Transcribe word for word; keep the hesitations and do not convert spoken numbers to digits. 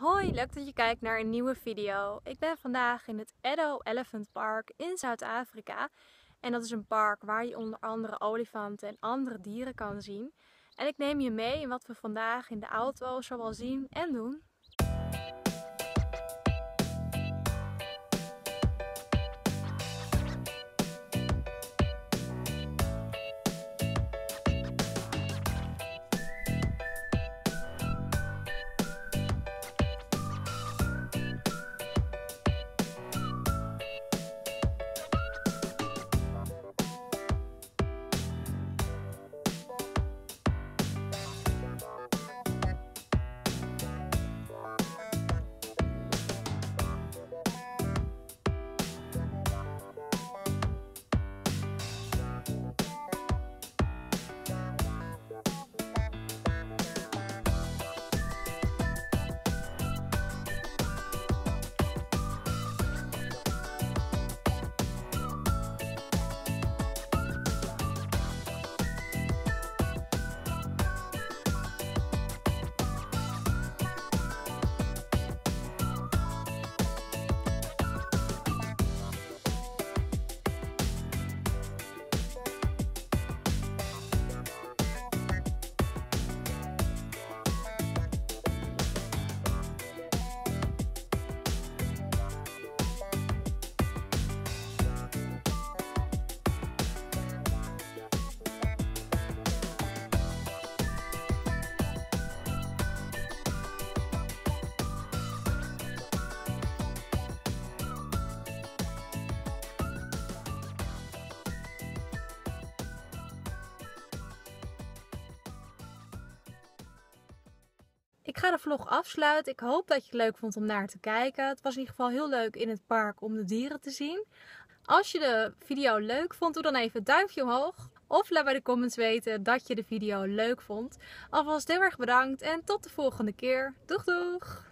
Hoi, leuk dat je kijkt naar een nieuwe video. Ik ben vandaag in het Addo Elephant Park in Zuid-Afrika. En dat is een park waar je onder andere olifanten en andere dieren kan zien. En ik neem je mee in wat we vandaag in de auto zowel zien en doen. Ik ga de vlog afsluiten. Ik hoop dat je het leuk vond om naar te kijken. Het was in ieder geval heel leuk in het park om de dieren te zien. Als je de video leuk vond, doe dan even een duimpje omhoog. Of laat bij de comments weten dat je de video leuk vond. Alvast heel erg bedankt en tot de volgende keer. Doeg doeg!